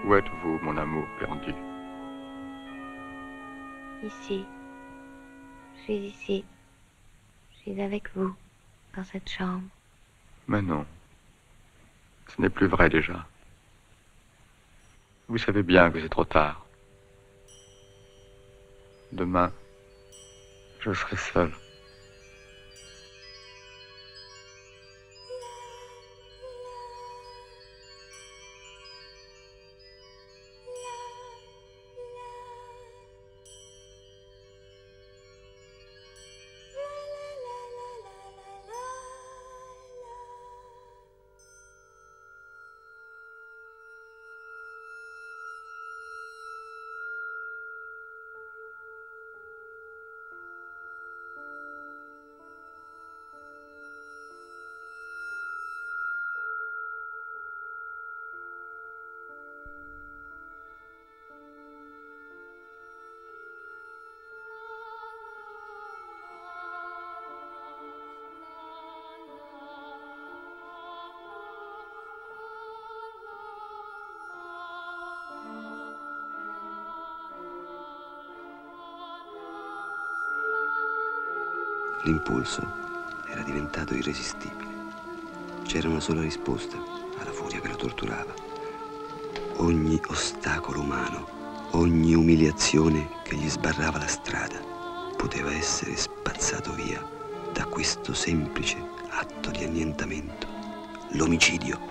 Où êtes-vous, mon amour perdu? Ici. Je suis ici. Je suis avec vous, dans cette chambre. Mais non. Ce n'est plus vrai déjà. Vous savez bien que c'est trop tard. Demain, je serai seul. L'impulso era diventato irresistibile. C'era una sola risposta alla furia che lo torturava. Ogni ostacolo umano, ogni umiliazione che gli sbarrava la strada, poteva essere spazzato via da questo semplice atto di annientamento, l'omicidio.